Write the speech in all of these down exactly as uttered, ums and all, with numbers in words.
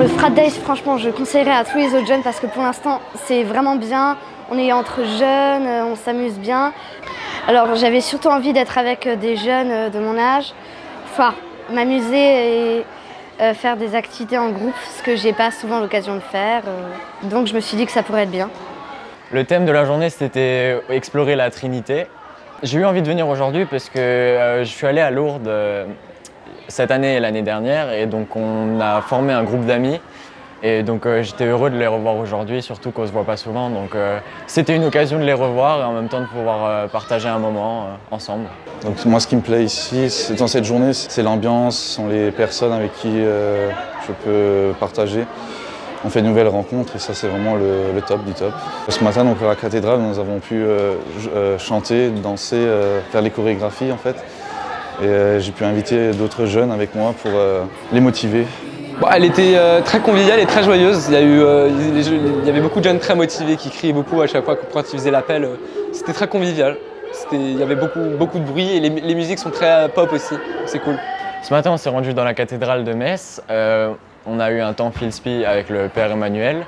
Le Frat Days, franchement, je conseillerais à tous les autres jeunes parce que pour l'instant, c'est vraiment bien. On est entre jeunes, on s'amuse bien. Alors, j'avais surtout envie d'être avec des jeunes de mon âge, enfin, m'amuser et euh, faire des activités en groupe, ce que j'ai pas souvent l'occasion de faire. Euh, donc, je me suis dit que ça pourrait être bien. Le thème de la journée, c'était explorer la Trinité. J'ai eu envie de venir aujourd'hui parce que euh, je suis allé à Lourdes euh, cette année et l'année dernière, et donc on a formé un groupe d'amis. Et donc euh, j'étais heureux de les revoir aujourd'hui, surtout qu'on ne se voit pas souvent. Donc euh, c'était une occasion de les revoir et en même temps de pouvoir euh, partager un moment euh, ensemble. Donc moi, ce qui me plaît ici, dans cette journée, c'est l'ambiance, ce sont les personnes avec qui euh, je peux partager. On fait de nouvelles rencontres et ça, c'est vraiment le, le top du top. Ce matin, donc, à la cathédrale, nous avons pu euh, euh, chanter, danser, euh, faire les chorégraphies en fait. Et euh, j'ai pu inviter d'autres jeunes avec moi pour euh, les motiver. Bon, elle était euh, très conviviale et très joyeuse. Il y, a eu, euh, les, il y avait beaucoup de jeunes très motivés qui criaient beaucoup à chaque fois quand ils faisaient l'appel. C'était très convivial. Il y avait beaucoup, beaucoup de bruit et les, les musiques sont très pop aussi. C'est cool. Ce matin, on s'est rendu dans la cathédrale de Metz. Euh, on a eu un temps Philspi avec le Père Emmanuel.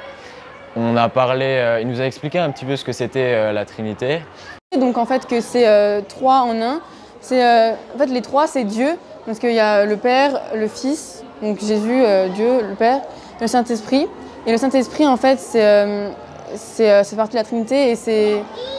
On a parlé, euh, il nous a expliqué un petit peu ce que c'était euh, la Trinité. Donc en fait que c'est euh, trois en un. C'est, euh, en fait les trois c'est Dieu, parce qu'il y a le Père, le Fils, donc Jésus, euh, Dieu, le Père, et le Saint-Esprit. Et le Saint-Esprit en fait c'est euh, euh, partie de la Trinité et c'est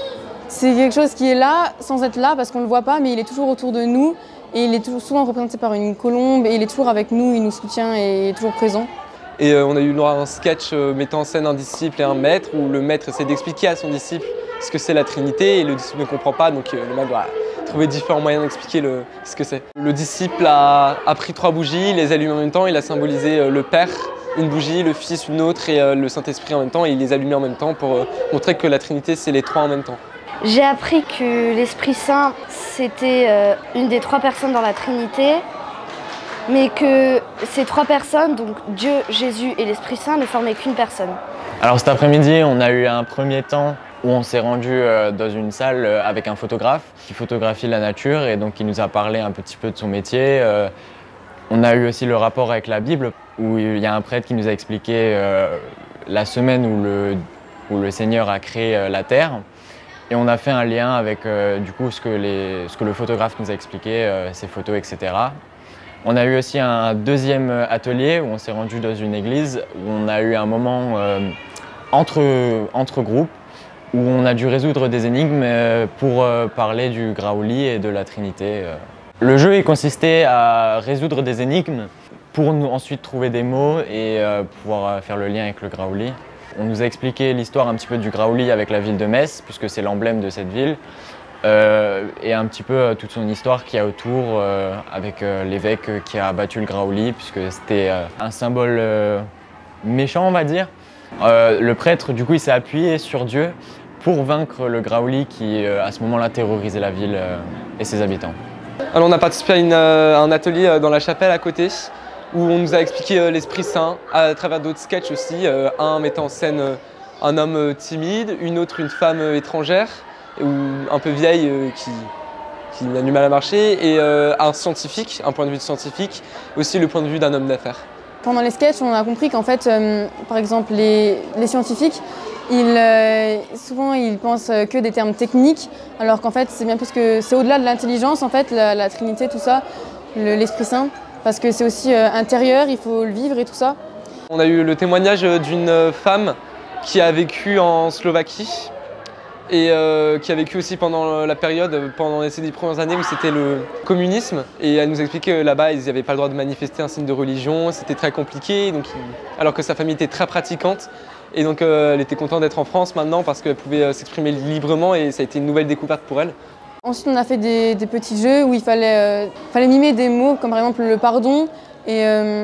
quelque chose qui est là sans être là parce qu'on ne le voit pas, mais il est toujours autour de nous et il est toujours souvent représenté par une colombe et il est toujours avec nous, il nous soutient et il est toujours présent. Et euh, on a eu un sketch euh, mettant en scène un disciple et un maître où le maître essaie d'expliquer à son disciple ce que c'est la Trinité et le disciple ne comprend pas, donc euh, le maître doit trouver différents moyens d'expliquer ce que c'est. Le disciple a, a pris trois bougies, les allume en même temps, il a symbolisé euh, le Père, une bougie, le Fils une autre et euh, le Saint-Esprit en même temps, et il les allumait en même temps pour euh, montrer que la Trinité c'est les trois en même temps. J'ai appris que l'Esprit Saint c'était euh, une des trois personnes dans la Trinité, mais que ces trois personnes, donc Dieu, Jésus et l'Esprit Saint, ne formaient qu'une personne. Alors cet après-midi, on a eu un premier temps où on s'est rendu euh, dans une salle euh, avec un photographe qui photographie la nature et donc il nous a parlé un petit peu de son métier. Euh, on a eu aussi le rapport avec la Bible où il y a un prêtre qui nous a expliqué euh, la semaine où le, où le Seigneur a créé euh, la terre. Et on a fait un lien avec euh, du coup, ce, que les, ce que le photographe nous a expliqué, euh, ses photos, et cetera. On a eu aussi un deuxième atelier où on s'est rendu dans une église, où on a eu un moment euh, entre, entre groupes, où on a dû résoudre des énigmes euh, pour euh, parler du Graouli et de la Trinité. Le jeu il consistait à résoudre des énigmes pour nous ensuite trouver des mots et euh, pouvoir faire le lien avec le Graouli. On nous a expliqué l'histoire un petit peu du Graouli avec la ville de Metz, puisque c'est l'emblème de cette ville. Euh, et un petit peu euh, toute son histoire qu'il y a autour euh, avec euh, l'évêque qui a battu le Graouli puisque c'était euh, un symbole euh, méchant on va dire. Euh, le prêtre du coup il s'est appuyé sur Dieu pour vaincre le Graouli qui euh, à ce moment-là terrorisait la ville euh, et ses habitants. Alors on a participé à une, euh, un atelier dans la chapelle à côté où on nous a expliqué euh, l'Esprit Saint à travers d'autres sketchs aussi, euh, un mettant en scène euh, un homme timide, une autre une femme euh, étrangère ou un peu vieille euh, qui, qui a du mal à marcher, et euh, un scientifique, un point de vue de scientifique, aussi le point de vue d'un homme d'affaires. Pendant les sketchs, on a compris qu'en fait, euh, par exemple, les, les scientifiques, ils, euh, souvent ils pensent que des termes techniques, alors qu'en fait c'est bien plus que c'est au-delà de l'intelligence, en fait, la, la Trinité, tout ça, l'Esprit Saint, parce que c'est aussi euh, intérieur, il faut le vivre et tout ça. On a eu le témoignage d'une femme qui a vécu en Slovaquie, et euh, qui a vécu aussi pendant la période, pendant ces dix premières années où c'était le communisme. Et elle nous expliquait que là-bas, ils n'avaient pas le droit de manifester un signe de religion, c'était très compliqué, donc, alors que sa famille était très pratiquante. Et donc euh, elle était contente d'être en France maintenant parce qu'elle pouvait euh, s'exprimer librement et ça a été une nouvelle découverte pour elle. Ensuite, on a fait des, des petits jeux où il fallait, euh, fallait mimer des mots comme par exemple le pardon et euh,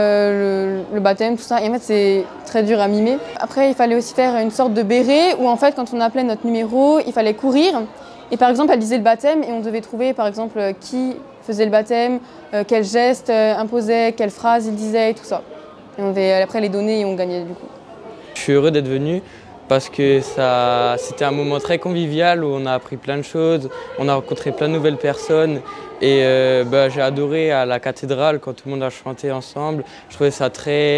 euh, le, le baptême, tout ça. Et en fait, c'est très dur à mimer. Après, il fallait aussi faire une sorte de béret où en fait, quand on appelait notre numéro, il fallait courir. Et par exemple, elle disait le baptême et on devait trouver par exemple qui faisait le baptême, euh, quel geste euh, imposait, quelle phrase il disait et tout ça. Et on devait après les donner et on gagnait du coup. Je suis heureux d'être venu parce que c'était un moment très convivial où on a appris plein de choses, on a rencontré plein de nouvelles personnes et euh, bah, j'ai adoré à la cathédrale quand tout le monde a chanté ensemble. Je trouvais ça très,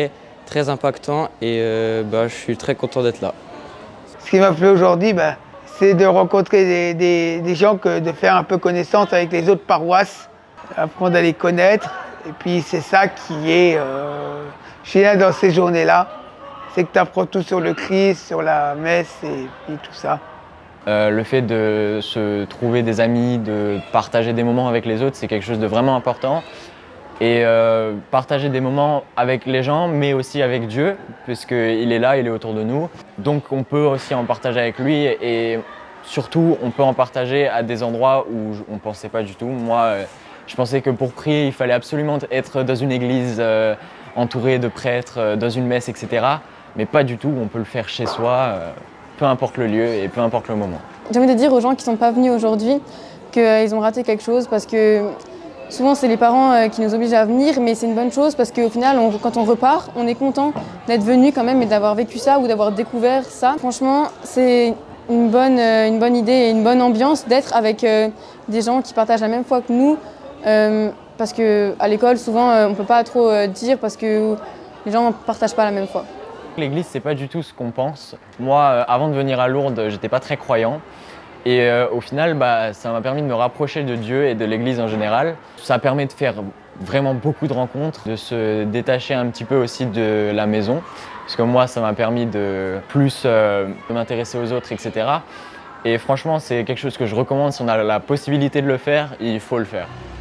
très impactant et euh, bah, je suis très content d'être là. Ce qui m'a plu aujourd'hui, bah, c'est de rencontrer des, des, des gens, que de faire un peu connaissance avec les autres paroisses, apprendre à les connaître. Et puis c'est ça qui est euh, génial dans ces journées-là, c'est que tu apprends tout sur le Christ, sur la messe et puis tout ça. Euh, le fait de se trouver des amis, de partager des moments avec les autres, c'est quelque chose de vraiment important. Et euh, partager des moments avec les gens, mais aussi avec Dieu, puisqu'il est là, il est autour de nous. Donc on peut aussi en partager avec lui et surtout on peut en partager à des endroits où on ne pensait pas du tout. Moi, euh, je pensais que pour prier, il fallait absolument être dans une église euh, entourée de prêtres, euh, dans une messe, et cetera. Mais pas du tout, on peut le faire chez soi, euh, peu importe le lieu et peu importe le moment. J'ai envie de dire aux gens qui ne sont pas venus aujourd'hui qu'ils euh, ont raté quelque chose parce que souvent, c'est les parents euh, qui nous obligent à venir, mais c'est une bonne chose parce qu'au final, on, quand on repart, on est content d'être venu quand même et d'avoir vécu ça ou d'avoir découvert ça. Franchement, c'est une bonne, euh, une bonne idée et une bonne ambiance d'être avec euh, des gens qui partagent la même foi que nous. Euh, parce qu'à l'école, souvent, euh, on ne peut pas trop euh, dire parce que les gens ne partagent pas la même foi. L'église, c'est pas du tout ce qu'on pense. Moi, euh, avant de venir à Lourdes, j'étais pas très croyant. Et euh, au final, bah, ça m'a permis de me rapprocher de Dieu et de l'Église en général. Ça permet de faire vraiment beaucoup de rencontres, de se détacher un petit peu aussi de la maison. Parce que moi, ça m'a permis de plus euh, de m'intéresser aux autres, et cetera. Et franchement, c'est quelque chose que je recommande. Si on a la possibilité de le faire, il faut le faire.